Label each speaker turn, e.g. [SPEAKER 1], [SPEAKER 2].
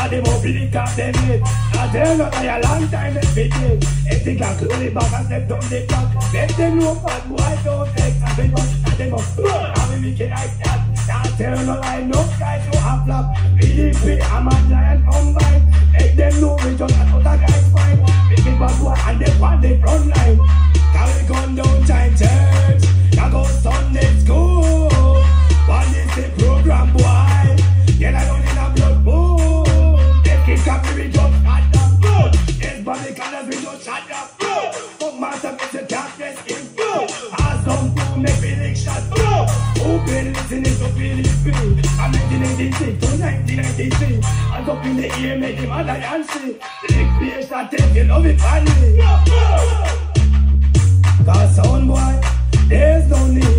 [SPEAKER 1] Cause them up in the top, them hit. I tell you that a long time they fit it. If they can clear the back and step down the clock, let them know bad boy don't take something much. And them up, how we make it like that. I tell you no lie, no guys who have flop. PDP, I'm a giant combine. Make them know we just another guy's fine. Make it bad boy and they want the front line. Carry gun down time church. Now go Sunday school. One is the program boy. Yeah, I don't need a blood moon. They keep copy we just shut up. Yes, body colors we just shut up. Fuck master makes a cat dress in. Ask some to make me lick shot. Who been listening to PDP? From 1986 to 1993. And up in the ear make him mother and see. Lick place that take you love it badly. Cause sound boy, there's no need.